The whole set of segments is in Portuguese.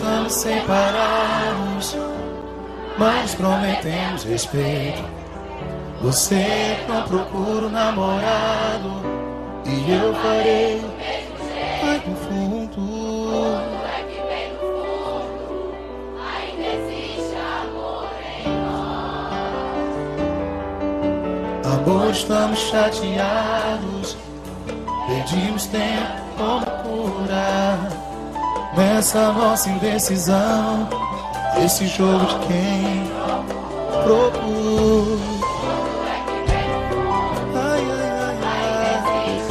nos separamos, mas prometemos respeito. Você não procura um namorado e eu farei vai no fundo. Quando é que vem no fundo, ainda existe amor em nós. Amor, estamos chateados, perdimos tempo como curar nessa nossa indecisão, esse jogo de quem procura. Ai, ai, ai, ai.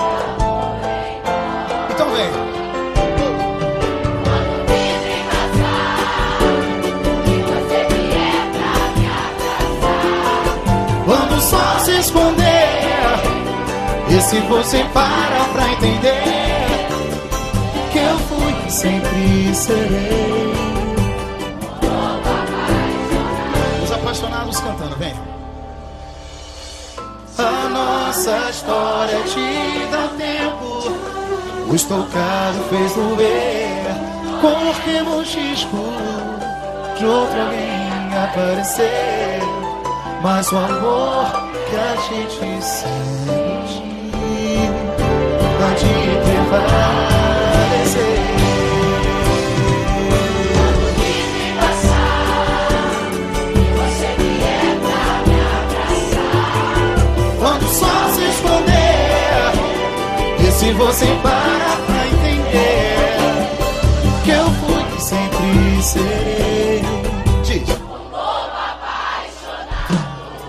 Então vem. Quando o vidro embaçar e você vier pra me abraçar, Quando o sol se esconder, e se você para pra entender que eu fui e sempre serei. Os apaixonados cantando, vem. A nossa história te dá tempo, o estocado fez doer, corremos risco de outro alguém aparecer, mas o amor que a gente sente há de prevalecer. quando o vidro embaçar e você vier pra me abraçar, Quando o sol se esconder, e se você para pra entender que eu fui e sempre serei. Diz. um novo apaixonado.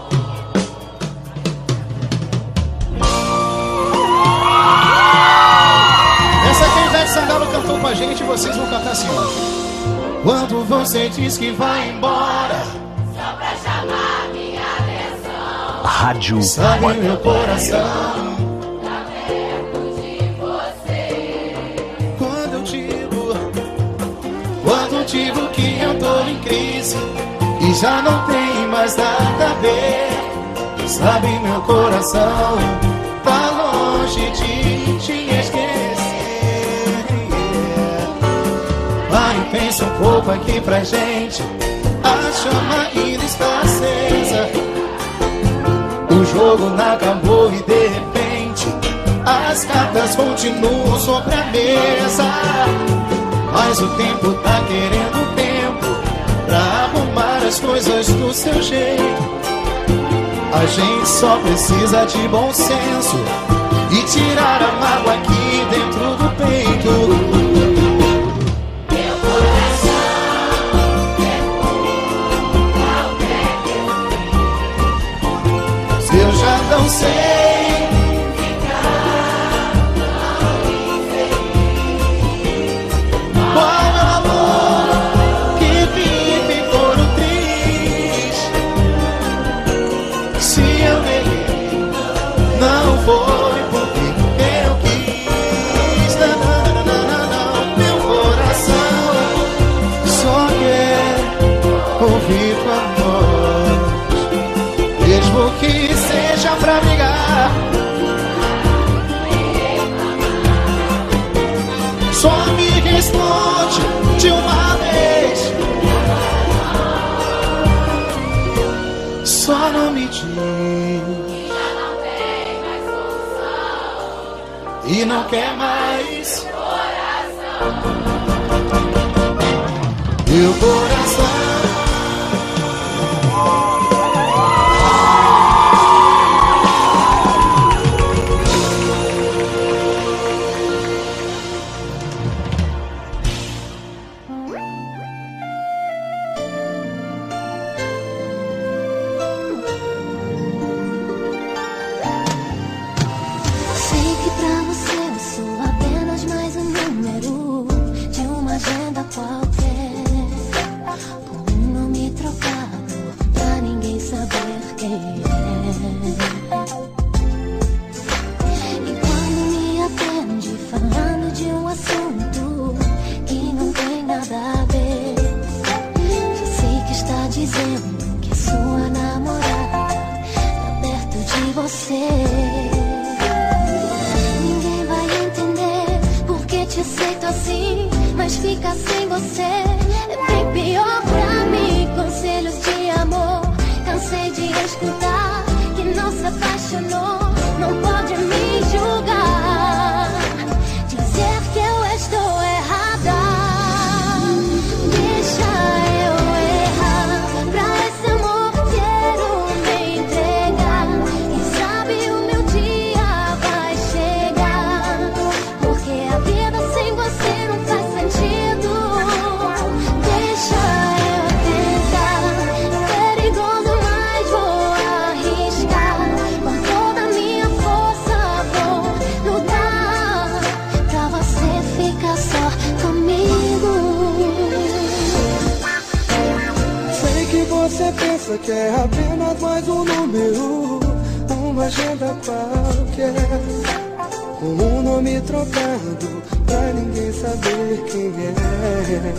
Essa aqui a Ivete Sangalo cantou com a gente e vocês vão cantar assim, ó. Quando você diz que vai embora, Só pra chamar minha atenção, Rádio sabe meu coração. tá perto de você. Quando digo que eu tô em crise e já não tem mais nada a ver, sabe meu coração tá longe de te esquecer. Vai, pensa um pouco aqui pra gente, a chama ainda está acesa, o jogo não acabou e de repente as cartas continuam sobre a mesa. Mas o tempo tá querendo tempo pra arrumar as coisas do seu jeito. A gente só precisa de bom senso e tirar a mágoa aqui dentro do peito. Meu coração pergunta o que é que eu fiz. Se eu já não sei qual é o amor que vive por um triz. Se eu neguei, não foi porque eu quis. Não, não, não, não, não. Meu coração só quer ouvir tua voz, mesmo que seja pra brigar. Só me responde de uma vez, só não me diz já não tem mais solução. e não quer mais Coração, meu coração. Sei que pra você eu sou apenas mais um número de uma agenda qualquer, com um nome trocado pra ninguém saber quem é. E quando me atende falando de um assunto que não tem nada a ver, já sei que está dizendo que sua namorada tá perto de você. Ninguém vai entender porque te aceito assim, mas fica sem você é bem pior pra mim. Conselhos de amor, cansei de escutar que não se apaixonou. Não pode me julgar, dizer que eu estou errada. Deixa eu errar, pra esse amor quero me entregar. Quem sabe o meu dia vai chegar, porque a vida sem você não faz sentido. Deixa eu tentar, é perigoso, mas vou arriscar. Com toda a minha força vou lutar, pra você ficar só comigo. Sei que você pensa que é apenas mais um número, uma agenda qualquer, com um nome trocado pra ninguém saber quem é.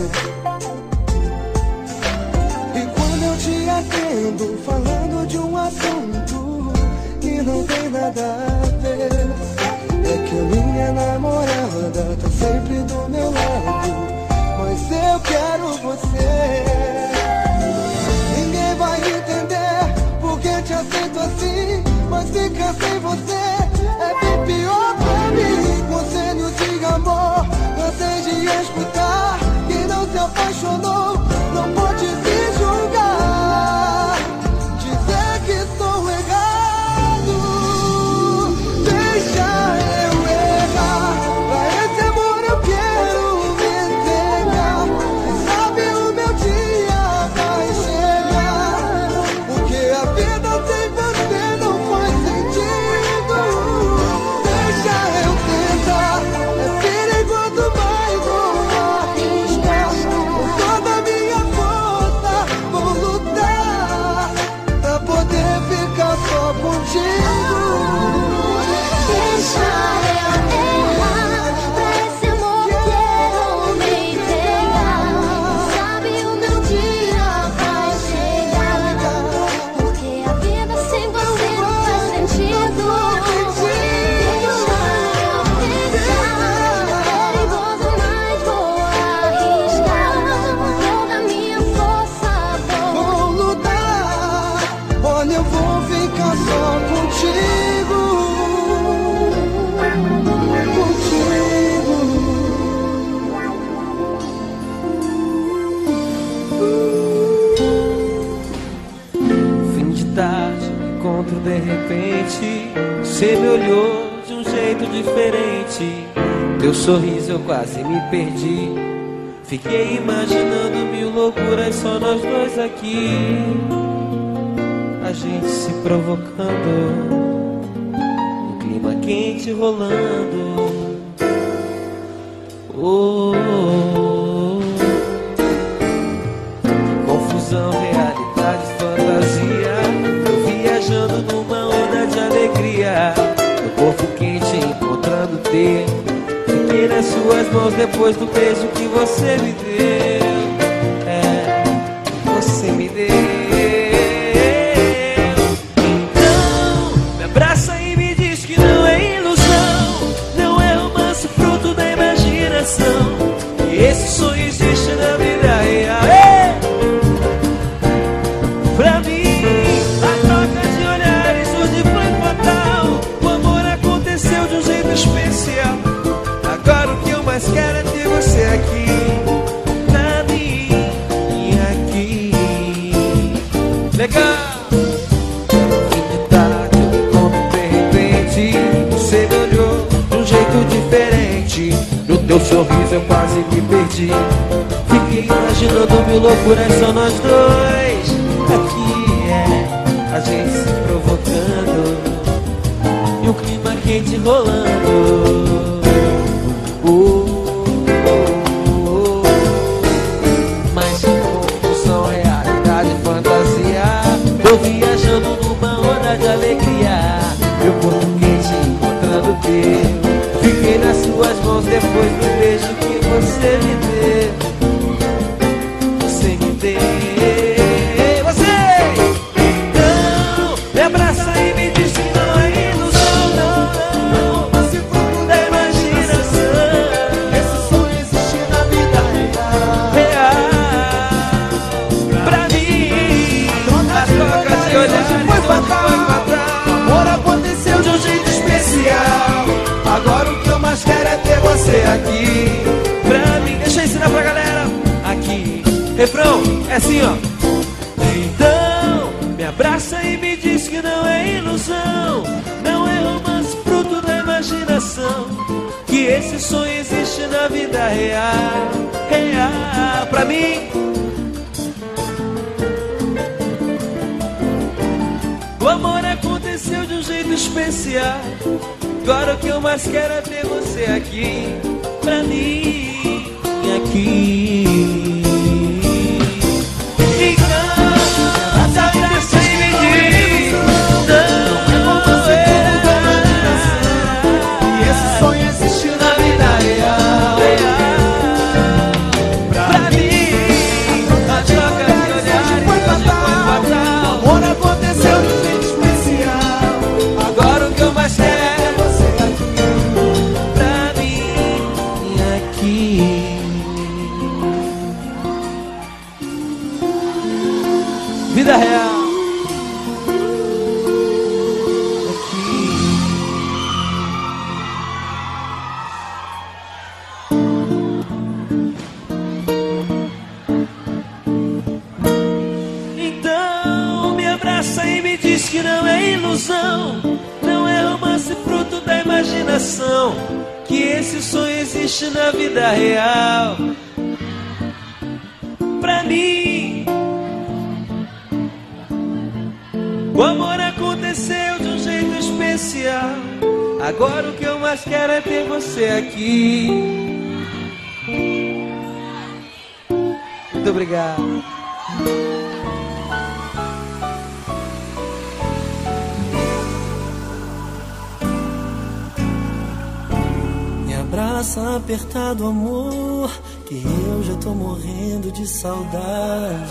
E quando eu te atendo falando de um assunto que não tem nada a ver, é que a minha namorada tá sempre do meu lado, mas eu quero você. Ninguém vai entender porque te aceito assim, mas fica sem você é bem pior pra mim. Conselhos de amor, cansei de escutar que não se apaixonou. Não pode me julgar, dizer que sou errado. Deixa eu errar, pra esse amor eu quero me entregar. Quem sabe o meu dia vai chegar, porque a vida sem você não faz sentido. Deixa eu tentar, é perigoso, mas vou arriscar. Com toda a minha força vou lutar, pra poder ficar só contigo. Deixa eu errar, pra esse amor quero me entregar. Quem sabe o meu dia vai chegar, porque a vida sem você não faz sentido. Deixa eu tentar, é perigoso, mas vou arriscar. Com toda a minha força Vou lutar, olha, eu vou ficar só contigo. Fim de tarde, encontro de repente. Você me olhou de um jeito diferente. Teu sorriso eu quase me perdi. Fiquei imaginando mil loucuras, só nós dois aqui. A gente se provocando, um clima quente rolando. Oh, oh, oh. Confusão, realidade, fantasia. Eu viajando numa onda de alegria. Meu corpo quente encontrando teu. Fiquei nas suas mãos depois do beijo que você me deu. É, você me deu. Então, me abraça e me diz que não é ilusão, não é romance fruto da imaginação, que esse sonho existe na vida real. Ei! Pra mim, a troca de olhares hoje foi fatal. O amor aconteceu de um jeito especial. Agora o que eu mais quero é ter você aqui, pra mim e aqui. Legal! Fim de tarde, eu me encontro de repente. Você me olhou de um jeito diferente. No teu sorriso eu quase me perdi. Fiquei imaginando mil loucuras, só nós dois aqui, a gente se provocando e o clima quente rolando. Mas confusão, realidade, fantasia. Tô viajando numa onda de alegria. Meu corpo quente encontrando teu. Fiquei nas suas mãos depois do beijo que você me deu. Você me deu. Então, me abraça e me diz que não é ilusão, não, não. Você foi Refrão é assim, ó. Então me abraça e me diz que não é ilusão, não é romance fruto da imaginação, que esse sonho existe na vida real, real. Pra mim, o amor aconteceu de um jeito especial. Agora o que eu mais quero é ter você aqui, pra mim, aqui. Vida real. Então me abraça e me diz que não é ilusão, não é romance fruto da imaginação, que esse sonho existe na vida real. Pra mim, o amor aconteceu de um jeito especial. Agora o que eu mais quero é ter você aqui. Muito obrigado. Me abraça apertado, amor, que eu já tô morrendo de saudade.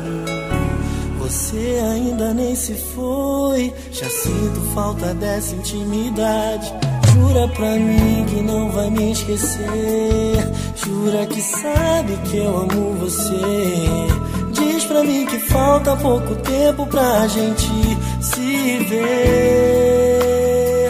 Você ainda nem se foi, já sinto falta dessa intimidade. Jura pra mim que não vai me esquecer, jura que sabe que eu amo você. Diz pra mim que falta pouco tempo pra gente se ver.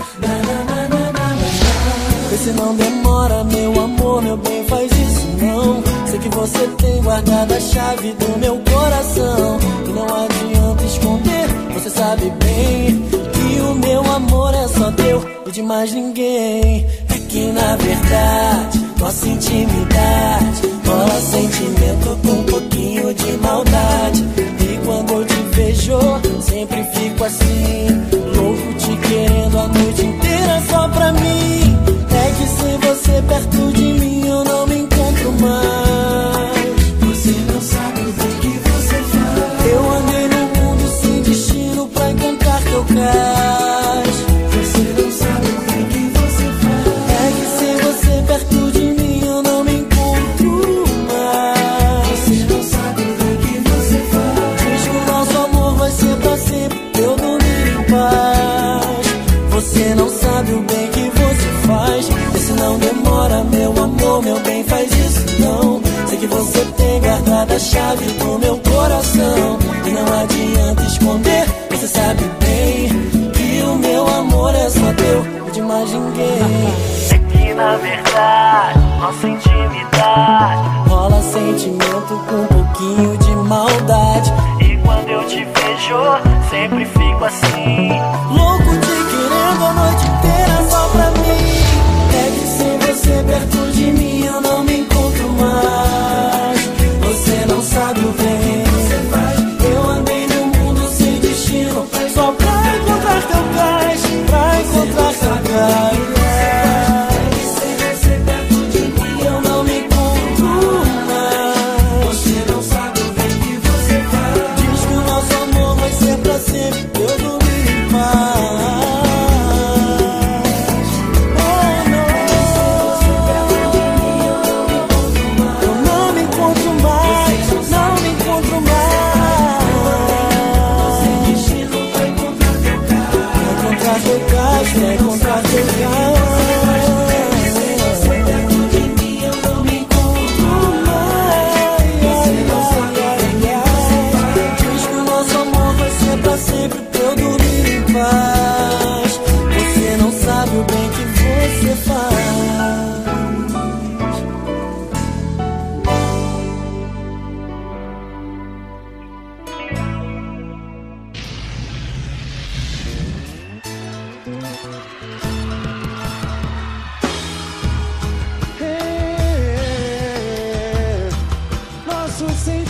Vê se não demora, meu amor, meu bem, faz isso não. Sei que você tem guardado a chave do meu coração e não adianta esconder, você sabe bem que o meu amor é só teu e de mais ninguém. É que na verdade nossa intimidade rola sentimento com um pouquinho de maldade. E quando eu te vejo, sempre fico assim, louco te querendo a noite inteira só pra mim. É que sem você perto de mim eu não me encontro mais. Você não sabe o que você faz. Eu andei no mundo sem destino pra encontrar teu cais. Você não sabe o que você faz. É que sem você perto de mim eu não me encontro mais. Você não sabe o que você faz. Diz que o nosso amor vai ser pra sempre, eu dormir em paz. Você não sabe o bem que você faz. Esse não demora, meu amor, meu bem, faz isso não. Sei que você tem guardado a chave do meu coração e não adianta esconder, você sabe bem que o meu amor é só teu e de mais ninguém. É que na verdade nossa intimidade rola sentimento com um pouquinho de maldade. E quando eu te vejo, sempre fico assim, louco te querendo a noite inteira só pra mim. É que sem você perto de mim eu não me encontro mais. Você não sabe o bem que você faz. Eu andei no mundo sem destino só pra encontrar teu cais, pra encontrar teu cais. É que sem você perto de mim eu não me encontro mais. Você não sabe o bem que você faz. Diz que o nosso amor vai ser pra sempre, eu dormir em paz.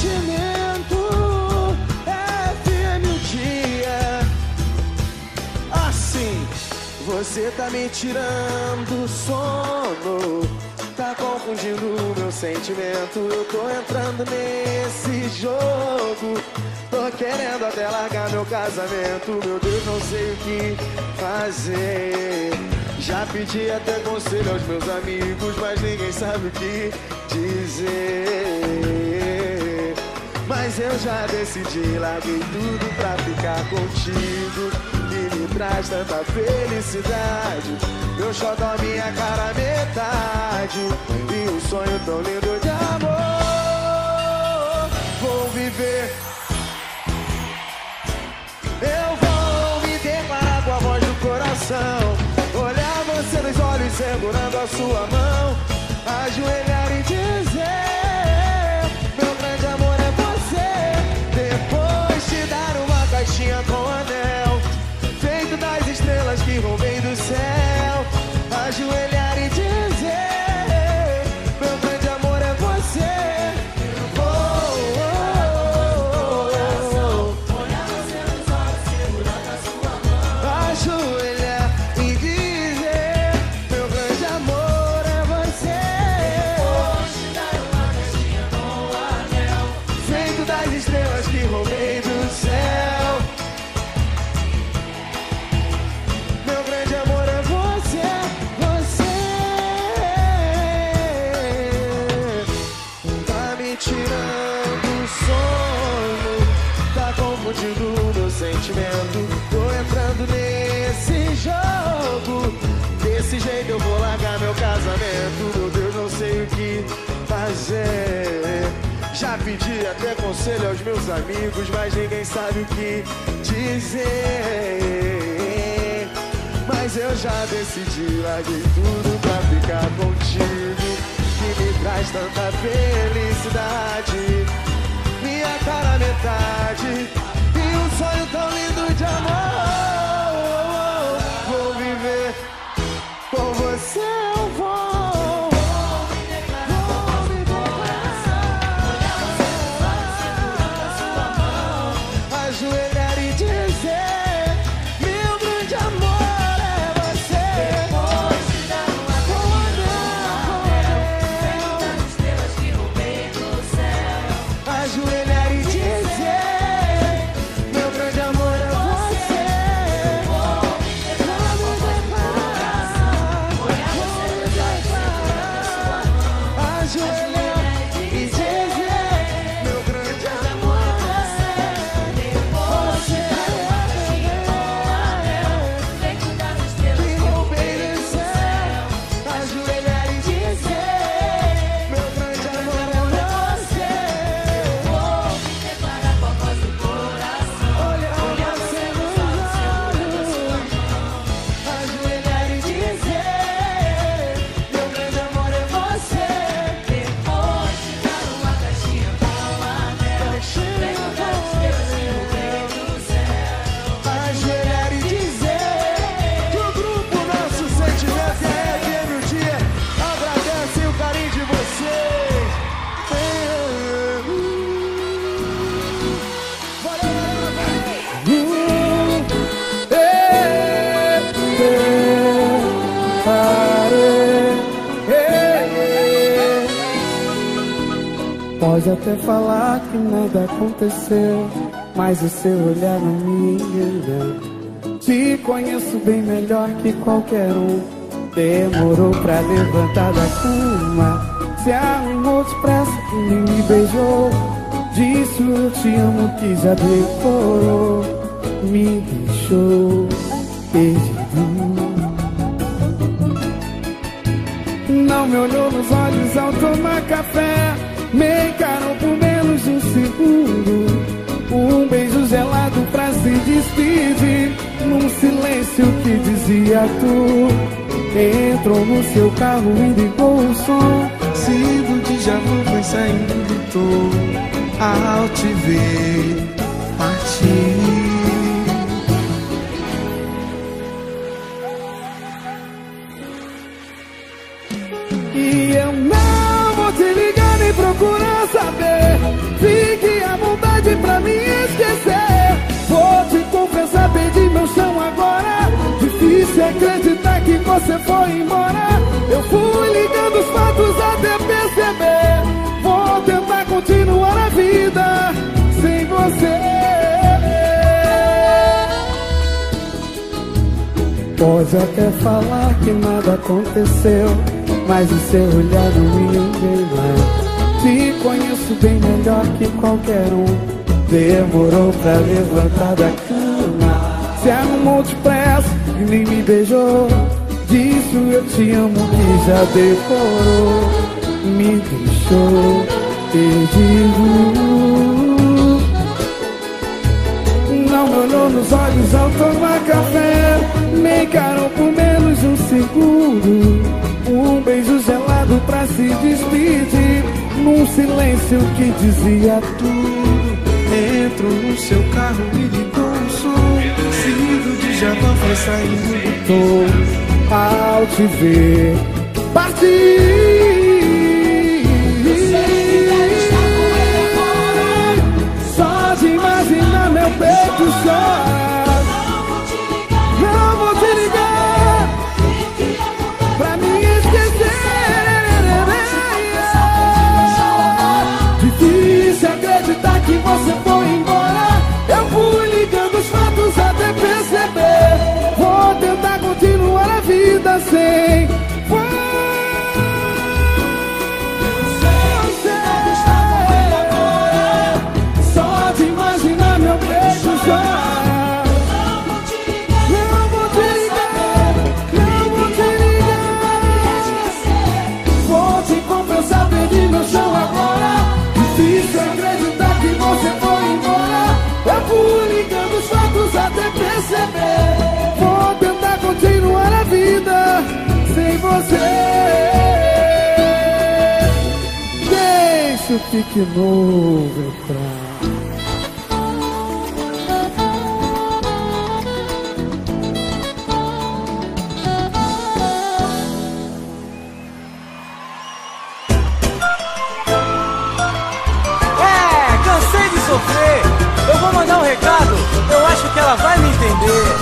sentimento. FM o dia. Assim, você tá me tirando o sono, tá confundindo o meu sentimento. Eu tô entrando nesse jogo, tô querendo até largar meu casamento. Meu Deus, não sei o que fazer. Já pedi até conselho aos meus amigos, mas ninguém sabe o que dizer. Mas eu já decidi, larguei tudo pra ficar contigo, que me traz tanta felicidade. Meu xodó, minha cara metade, e um sonho tão lindo de amor. Vou viver, eu vou me declarar com a voz do coração, olhar você nos olhos segurando a sua mão, ajoelhar e dizer: meu grande amor é você. Depois te dar uma caixinha com anel, feito das estrelas que roubei do céu, ajoelhar e dizer: meu grande amor é você. Ajoelhar e dizer: meu grande amor é você. Depois te dar uma caixinha com anel, feito das estrelas que roubei do céu, meu grande amor é você, você. Tá me tirando o sono, tá confundindo o meu sentimento. Tô entrando nesse jogo, desse jeito eu vou largar meu casamento. Meu Deus, não sei o que fazer. Já pedi até conselho aos meus amigos, mas ninguém sabe o que dizer. Mas eu já decidi, larguei tudo pra ficar contigo, que me traz tanta felicidade. Minha cara metade, e um sonho tão lindo de amor. Vou viver com você, eu vou. Ajoelhar e dizer: meu grande amor é você. Depois te dar uma caixinha com anel, feito das estrelas que roubei do céu, ajoelhar e dizer: meu grande amor é você. Vou me declarar com a voz do coração, olhar você nos olhos segurando a sua mão, ajoelhar e dizer: meu grande amor é você. Depois te dar uma caixinha com anel, feito das estrelas que roubei do céu, ajoelhar e dizer: meu grande amor é você. Vou me declarar com a voz do coração, olhar você nos olhos segurando a sua mão, ajoelhar e dizer: meu grande amor é você. Depois te dar uma caixinha com anel, feito das estrelas que roubei do céu, ajoelhar e dizer que o grupo Nosso Sentimento e a FM o Dia agradecem o carinho de vocês. Pode até falar que nada aconteceu, mas o seu olhar não me engana. Te conheço bem melhor que qualquer um. Demorou pra levantar da cama, se arrumou depressa e nem me beijou. Disse eu te amo que já decorou, me deixou perdido. Não me olhou nos olhos ao tomar café, me encarou por menos de um segundo. Um beijo gelado pra se despedir, num silêncio que dizia tu. Entrou no seu carro e ligou o som. Se do déjà vu foi saindo do tom ao te ver partir. E eu não vou te ligar nem procurar saber. Fica você foi embora. Eu fui ligando os fatos até perceber. Vou tentar continuar a vida sem você. Pode até falar que nada aconteceu, mas o seu olhar não me engana. Te conheço bem melhor que qualquer um. Demorou pra levantar da cama, se arrumou depressa e nem me beijou. Disse o eu te amo que já decorou. Me deixou perdido. Não me olhou nos olhos ao tomar café, nem encarou por menos de um segundo. Um beijo gelado pra se despedir, num silêncio que dizia tudo. Entrou no seu carro e ligou o som. Ciro de Japão foi saindo do tom. Ao te ver partir, só de imaginar meu peito chorar. Não vou te ligar pra me esquecer. Difícil acreditar que você foi embora. Eu fui ligando os fatos até perceber. Vou tentar continuar a vida sem você. Só de imaginar meu beijo chorar. Não vou te ligar, não vou te ligar. Vou te confessar, perdi meu chão agora. Difícil acreditar que você foi embora. Eu fui ligando os fatos até perceber. Vou tentar continuar a vida sem você. Deixa o pique novo entrar. Cansei de sofrer. Eu vou mandar um recado, eu acho que ela vai me entender.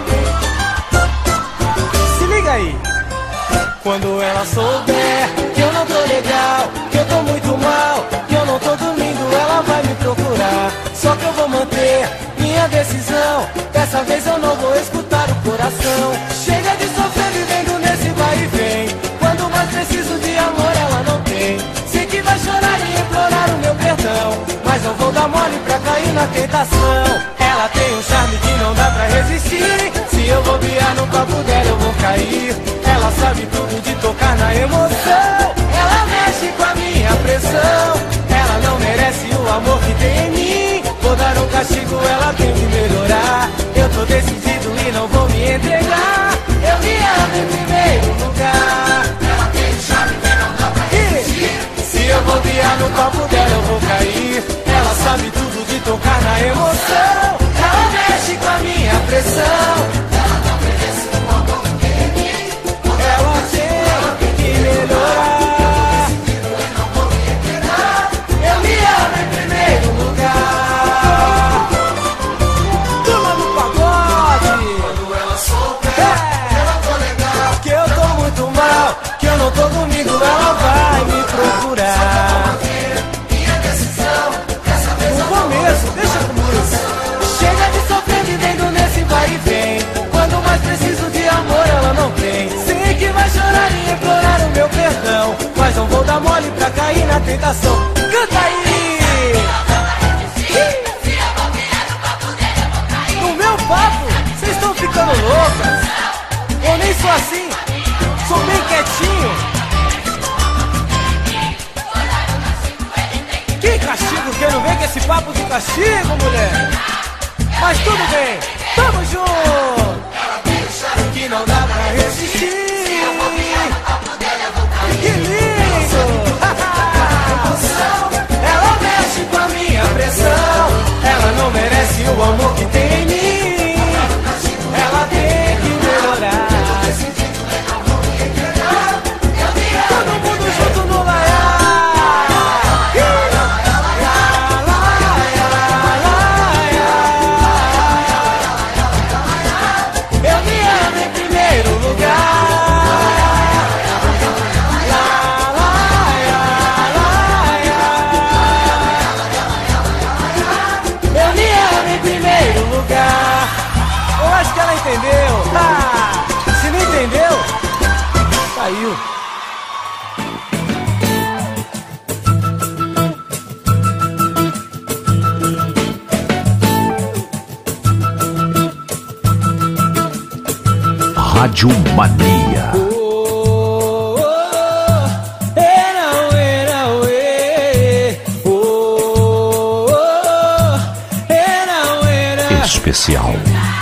Se liga aí. Quando ela souber que eu não tô legal, que eu tô muito mal, que eu não tô dormindo, ela vai me procurar. Só que eu vou manter minha decisão. Dessa vez eu não vou escutar o coração. Chega de sofrer vivendo nesse vai e vem. Quando mais preciso de amor ela não tem. Sei que vai chorar e implorar o meu perdão, mas não vou dar mole pra cair na tentação. Ela tem um charme que não dá pra resistir. Se eu bobear no papo dela eu vou cair. Ela sabe tudo de tocar na emoção. Ela mexe com a minha pressão. Ela não merece o amor que tem em mim. Vou dar um castigo, ela tem que melhorar. Eu tô decidido e não vou me entregar. Eu me amo em primeiro lugar. Ela tem um charme que não dá pra resistir. Se eu bobear no papo dela eu vou cair. Ela sabe tudo de tocar na emoção. Ela mexe com a minha pressão. Ela não merece o amor que tem em mim. Ela tem que melhorar. Eu não vou me entregar. Eu me amo em primeiro lugar. Turma do pagode. Quando ela souber que eu não tô legal, que eu tô muito mal, que eu não tô comigo, ela vai me procurar. Deixa comigo. Chega de sofrer vivendo nesse vai e vem. Quando mais preciso de amor ela não tem. Sei que vai chorar e implorar o meu perdão, mas não vou dar mole pra cair na tentação. Canta aí! No meu papo, vocês estão ficando loucas. Eu nem sou assim, sou bem quietinho. Que castigo, que eu não venho com esse papo de castigo, mulher. Mas tudo bem, tamo junto. Ela tem um charme que não dá pra resistir. Que lindo. Ela mexe com a minha pressão. Ela não merece o amor que tem em mim. Ela tem que melhorar. Todo mundo junto no laiá. Eu me amo em primeiro lugar. entendeu? Ah, se não entendeu, caiu. Rádio Mania. Especial.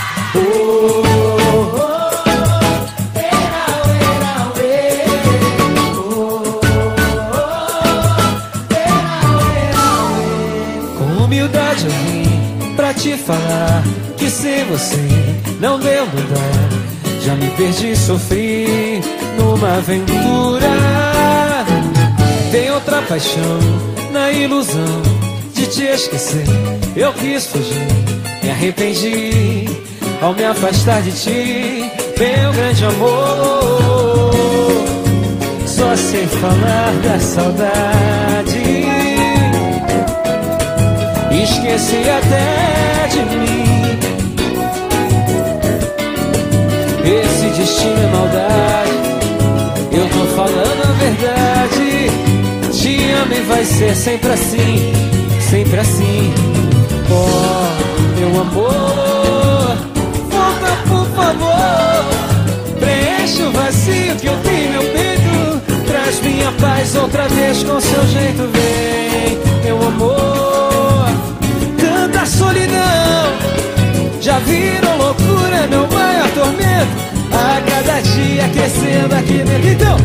Com humildade eu vim pra te falar que sem você não deu mudar. Já me perdi, sofri numa aventura. Tem outra paixão na ilusão de te esquecer. Eu quis fugir, me arrependi ao me afastar de ti, meu grande amor. Só sei falar da saudade, esqueci até de mim. Esse destino é maldade, eu tô falando a verdade. Te amo e vai ser sempre assim, sempre assim. Oh, meu amor, volta por favor. Preenche o vazio que eu tenho em meu peito. Traz minha paz outra vez com seu jeito. Vem, meu amor, tanta solidão já virou loucura, meu maior tormento. A cada dia crescendo aqui dentro. Então,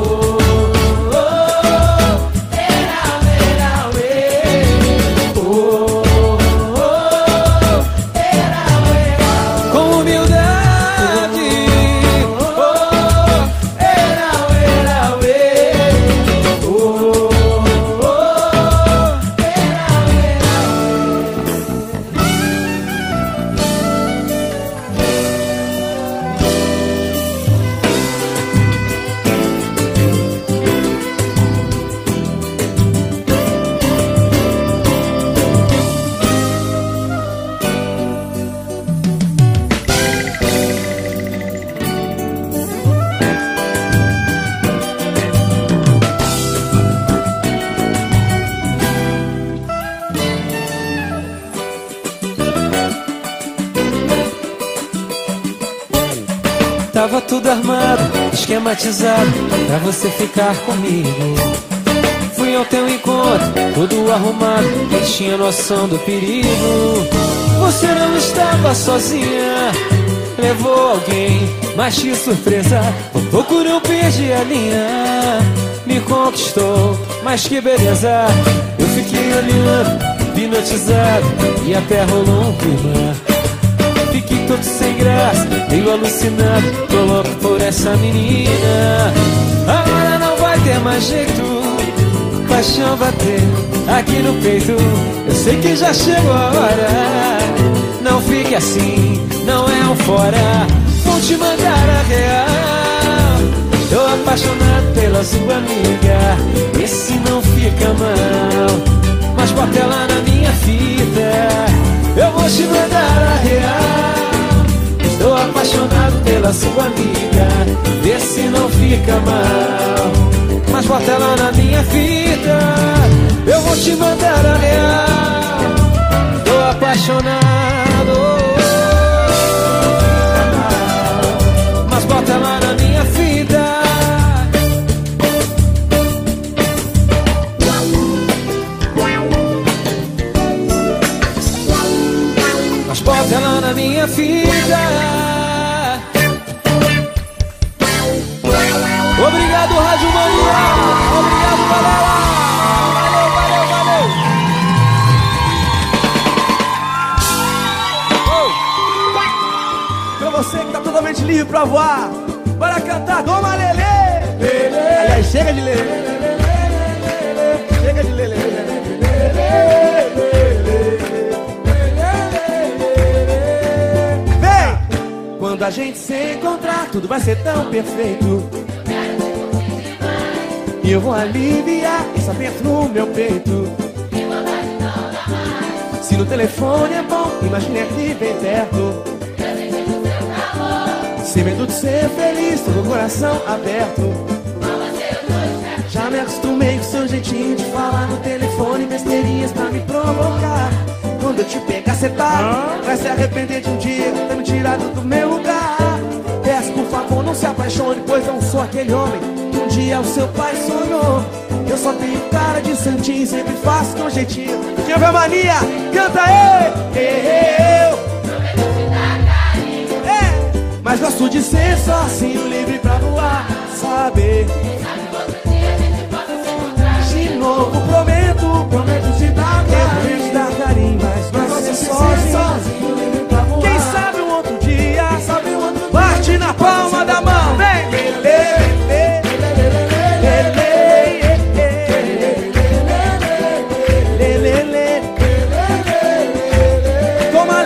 tava tudo armado, esquematizado pra você ficar comigo. Fui ao teu encontro, todo arrumado, eu tinha noção do perigo. Você não estava sozinha, levou alguém, mas que surpresa, por pouco não perdi a linha. Me conquistou, mas que beleza, eu fiquei olhando, hipnotizado, e até rolou um clima. Fiquei todo sem graça, meio alucinado, tô louco por essa menina. Agora não vai ter mais jeito, paixão bateu aqui no peito. Eu sei que já chegou a hora, não fique assim, não é um fora. Vou te mandar a real, tô apaixonado pela sua amiga. Esse não fica mal, mas bota ela na minha fita. Eu vou te mandar a real, estou apaixonado pela sua amiga. Vê se não fica mal, mas bota ela na minha fita. Eu vou te mandar a real, estou apaixonado, mas bota ela na minha fita. Bota ela na minha vida. Obrigado, Rádio Mania. Obrigado, galera. Valeu, valeu, valeu. Pra você que tá totalmente livre pra voar, bora cantar Doma Lelê. Aliás, chega de lelê. Chega de lelê. Quando a gente se encontrar, tudo vai ser tão perfeito. E eu vou aliviar esse aperto no meu peito. Se no telefone é bom, imagine aqui bem perto. Sem medo de ser feliz, tô com o coração aberto. Já me acostumei com seu jeitinho de falar no telefone, besteirinhas pra me provocar. Quando eu te pegar, cê vai se arrepender de um dia ter me tirado do meu lugar. Peço, por favor, não se apaixone, pois não sou aquele homem que um dia o seu pai sonhou. Eu só tenho cara de santinho, sempre faço com jeitinho. Quem ouve a mania, canta eu. Mas gosto de ser sozinho, livre pra voar, sabe? De novo prometo te dar carinho, mas gosto de ser sozinho, livre pra voar. Quem sabe um outro dia, bate na palma da mão, vem! Toma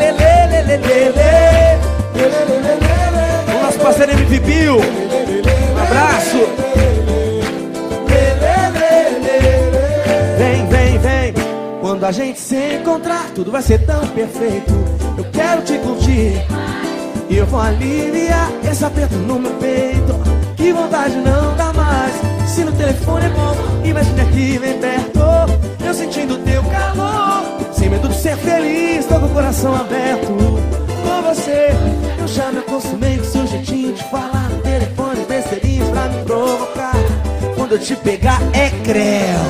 o nosso parceiro MVP Bill, um abraço. Vem, quando a gente se encontrar, tudo vai ser tão perfeito. Eu quero te curtir e eu vou aliviar esse aperto no meu peito. Que vontade não dá mais. Se no telefone é bom, imagine aqui bem perto, eu sentindo teu calor. Sem medo de ser feliz, tô com o coração aberto. Com você, eu já me acostumei com seu jeitinho de falar no telefone, besteirinhas pra me provocar. Quando eu te pegar é creu.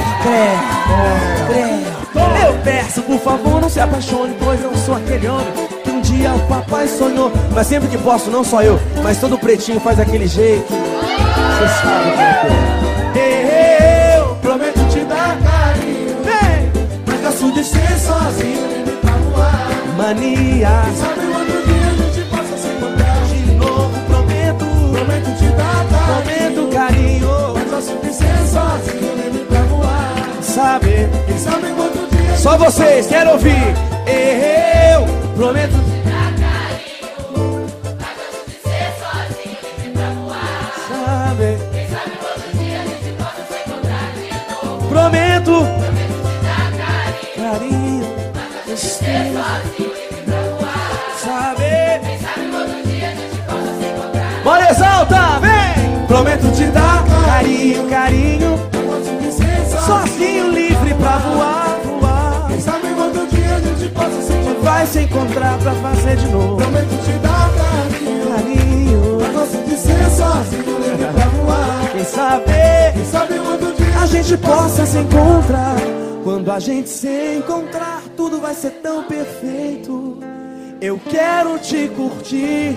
Eu peço, por favor, não se apaixone, pois não sou aquele homem que um dia o papai sonhou. Mas sempre que posso, não só eu, mas todo pretinho faz aquele jeito. Você sabe como é. Eu prometo te dar carinho, mas gosto de ser sozinho, livre pra voar. Mania, sabe um outro dia a gente possa se encontrar. De novo prometo te dar carinho, prometo carinho, mas gosto de ser sozinho, livre pra voar. Sabe, quem sabe um outro dia. Só vocês, quero ouvir. Eu prometo te dar carinho, mas gosto de ser sozinho, livre pra voar. Sabe, quem sabe um outro dia a gente possa se encontrar de novo. Prometo te dar carinho, mas gosto de ser sozinho, livre pra voar. Sabe, quem sabe um outro dia a gente possa se encontrar. Bora, exalta, vem! Prometo te dar carinho, sozinho, livre pra voar. Quem sabe um outro dia a gente possa se encontrar. Vai se encontrar pra fazer de novo. Prometo te dar carinho, eu gosto de ser sozinho, livre pra voar. Quem sabe um outro dia a gente possa se encontrar. Quando a gente se encontrar, tudo vai ser tão perfeito. Eu quero te curtir.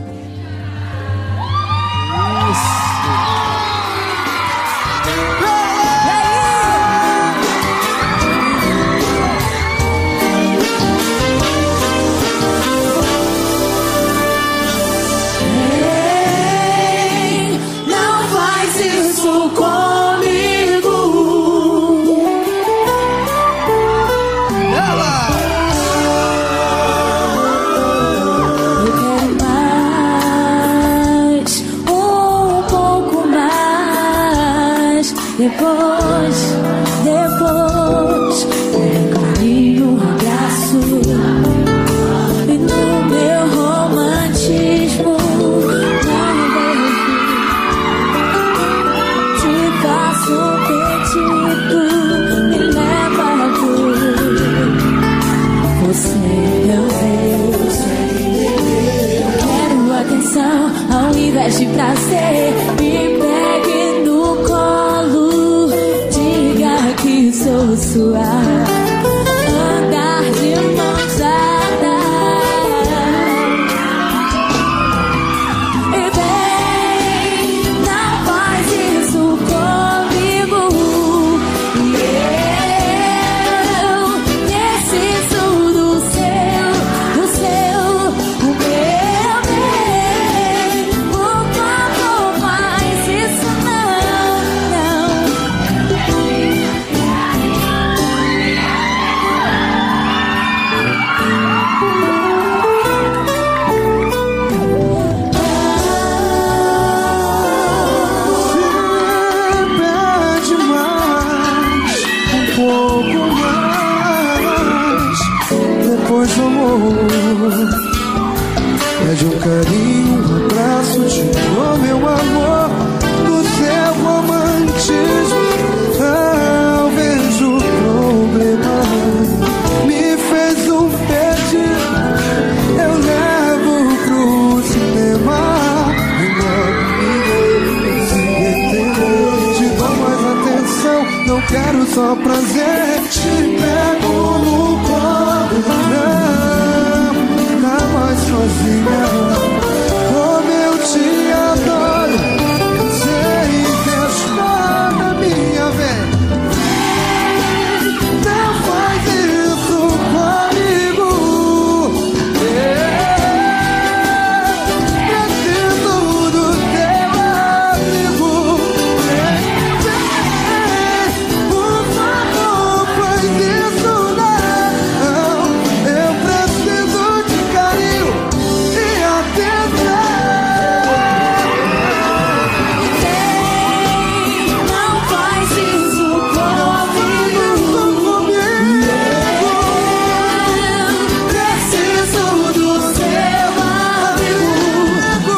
Isso. Depois, um carinho, um abraço. E no meu romantismo, te faço um pedido, me leva a você é o Deus. Eu quero atenção ao invés de prazer. Me pegue no colo, diga que sou sua. Andar de mãos dadas. E bem, não faz isso comigo. E eu preciso do seu, o meu bem. Por favor, faz isso não. Pede mais, um pouco mais. Depois do amor, pede um carinho, maior prazer. Te pego no colo, não tá mais sozinha. Como eu te adoro, sei que és toda minha vez. Não faz isso comigo. Preciso do teu abrigo. Por favor, faz isso não. Eu preciso de carinho e atenção. Não faz isso comigo. Preciso do seu abrigo.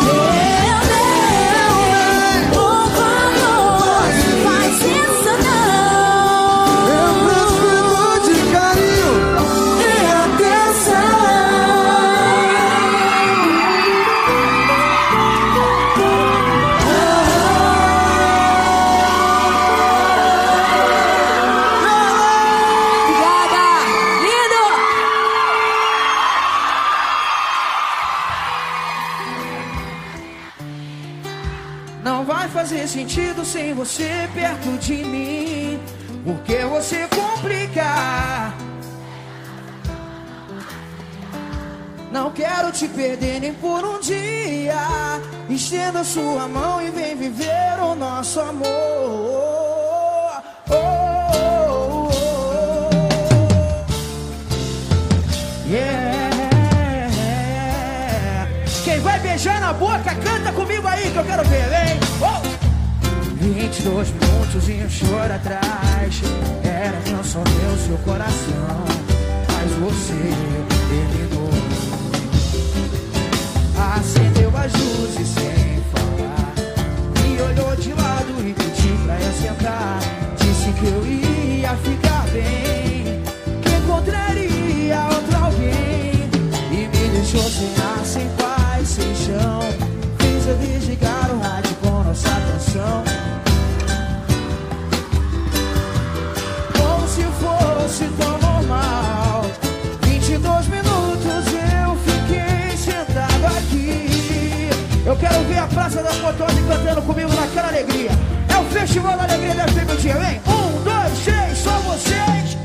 Por favor, faz isso não. Eu preciso de carinho E atenção. Obrigada, lindo! Não vai fazer sentido sem você perto de mim, porque você complica. Não quero te perder nem por um dia. Estenda sua mão e vem viver o nosso amor. Oh, oh, oh, oh. Yeah. Quem vai beijar na boca, canta comigo aí que eu quero ver, vem. Oh. 22 minutos e um choro atrás. Era tão só meu seu coração, mas você terminou. Acendeu as luzes sem falar, me olhou de lado e pediu pra eu sentar. Disse que eu ia ficar bem, que encontraria outro alguém, e me deixou sem ar, sem paz, sem chão. Fez eu desligar o rádio com nossa canção, como se fosse tão normal. 22 minutos eu fiquei sentado aqui. Eu quero ver a Praça da Potose cantando comigo naquela alegria. É o Festival da Alegria da FMG, vem! 1, 2, 3, só vocês!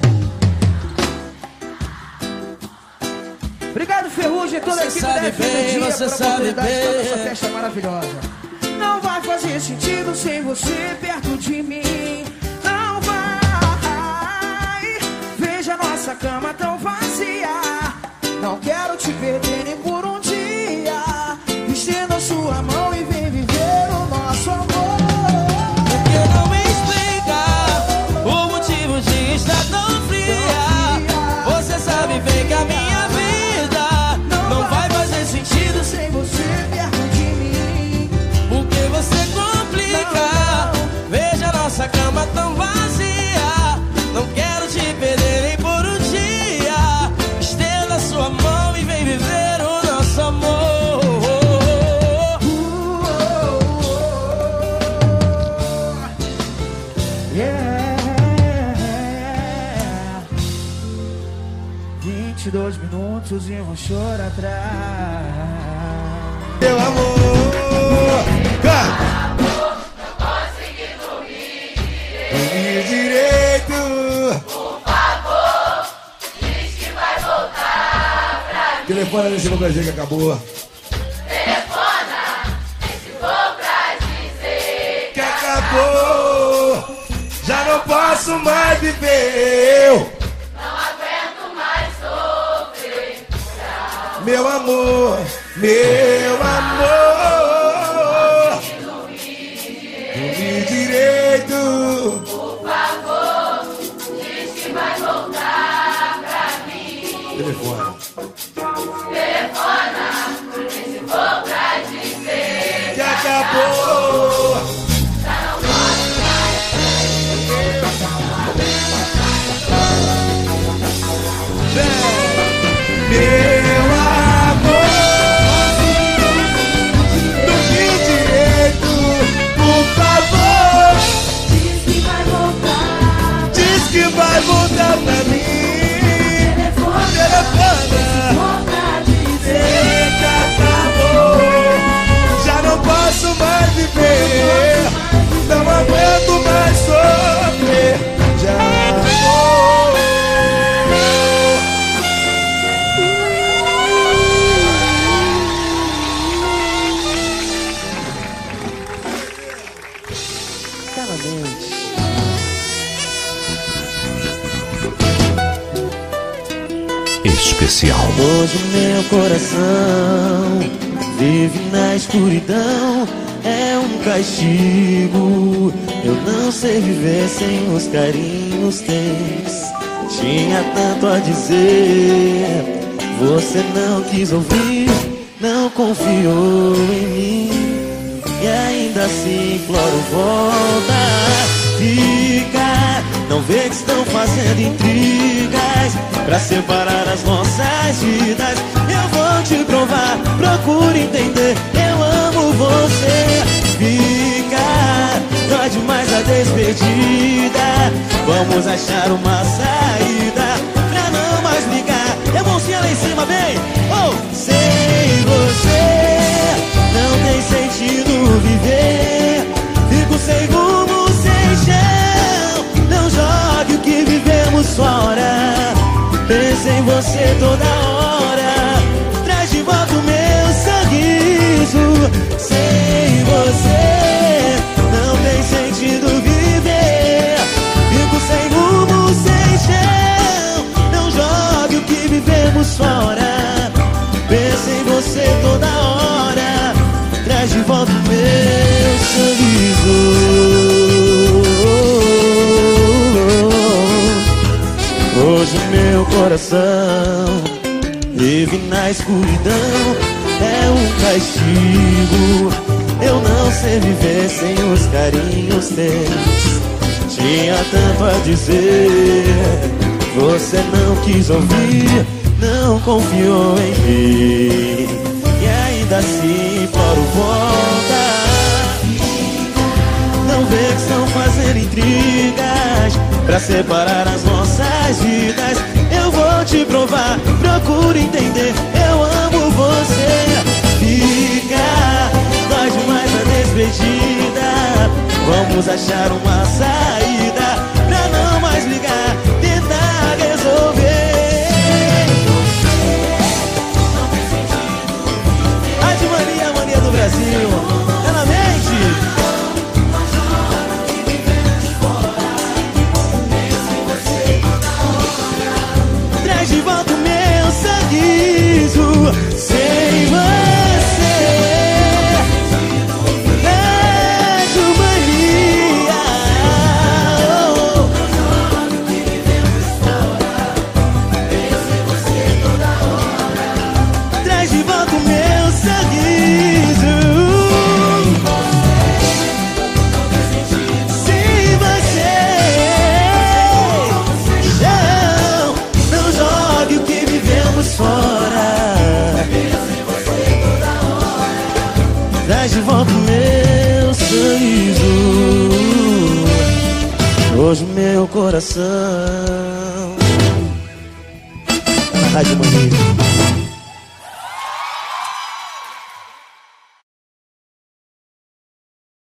Obrigado, Ferrugem, e toda a equipe da FMG por oportunidade de toda essa festa maravilhosa. Não vai fazer sentido sem você perto de mim. Não vai. Veja nossa cama tão vazia. Não quero te perder nem por um dia. Estenda sua mão e vem viver o nosso amor. Porque não me explica o motivo de estar tão fria. Você sabe bem que a minha vida não vai fazer sentido sem você perto de mim. porque você complica. Veja nossa cama tão vazia. Não quero te perder nem por um dia. Estenda sua mão e vem viver o nosso amor. Yeah. 22 minutos e um choro atrás. Meu amor, canta. Não consegui dormir Dormir direito. Por favor, diz que vai voltar pra mim. Telefone nesse lugar que acabou. Telefona, se for pra dizer Que acabou. Já não posso mais viver. Eu, não aguento mais sofrer. meu amor, meu amor. Dormir direito. Por favor, diz que vai voltar pra mim. Telefone. Telefona, se for pra dizer Que acabou. Meu amor, dormir direito, por favor. Diz que vai voltar. Diz que especial. Hoje o meu coração vive na escuridão, é um castigo. Eu não sei viver sem os carinhos teus. Tinha tanto a dizer, você não quis ouvir, não confiou em mim. E ainda assim imploro, volta, fica. Não vê que estão fazendo intrigas pra separar as nossas vidas. Eu vou te provar, procure entender, eu amo você. Fica, dói demais a despedida. Vamos achar uma saída pra não mais brigar. É mãozinha lá em cima, vem! Oh! Sem você não tem sentido viver. Fico sem rumo, sem chão. Não jogue o que vivemos fora. Penso em você toda hora. Traz de volta o meu sorriso. Sem você não tem sentido viver. Fico sem rumo, sem chão. Não jogue o que vivemos fora. Penso em você toda hora. Traz de volta o meu sorriso. Hoje o meu coração vive na escuridão, é um castigo. Eu não sei viver sem os carinhos teus. Tinha tanto a dizer, você não quis ouvir, não confiou em mim. E ainda assim imploro, volta. Não vê que estão fazendo intrigas pra separar as nossas vidas. Eu vou te provar, procure entender, eu amo você. Fica, dói demais a despedida. Vamos achar uma saída pra não mais ligar, tentar resolver. A de mania, a mania do Brasil, tá na mente? Traz de volta o meu sorriso. Sem você é de mania. Traz de volta o meu sorriso. Sem você não jogue o que vivemos fora. Traz de volta o meu sorriso. Hoje o meu coração tá na Rádio Mania.